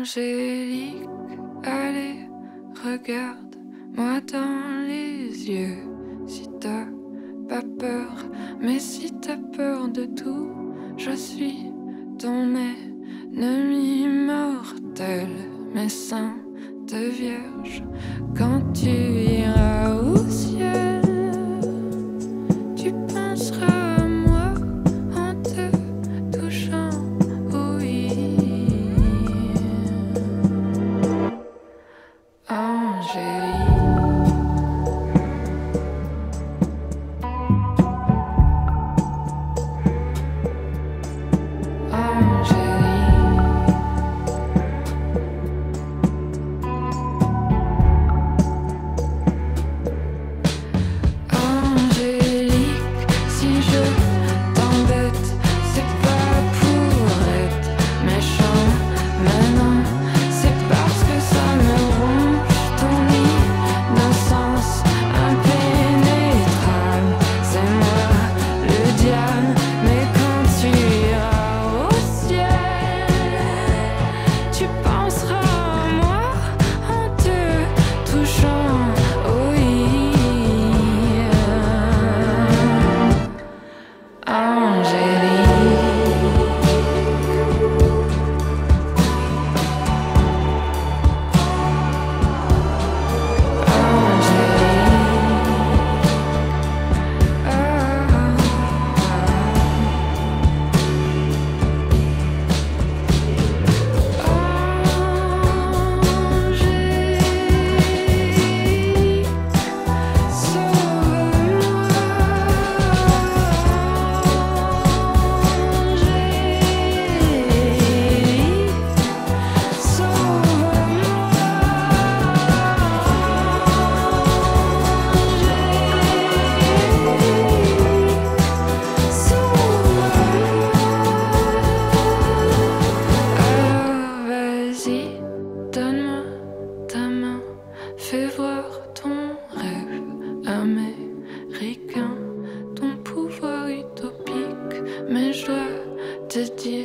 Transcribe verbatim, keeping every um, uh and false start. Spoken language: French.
Angélique, allez, regarde-moi dans les yeux. Si t'as pas peur, mais si t'as peur de tout, je suis ton ennemi mortel. Mes seins de vierge, quand tu iras au ciel, tu penseras à moi en te touchant. Fais voir ton rêve américain, ton pouvoir utopique. Mais je dois te dire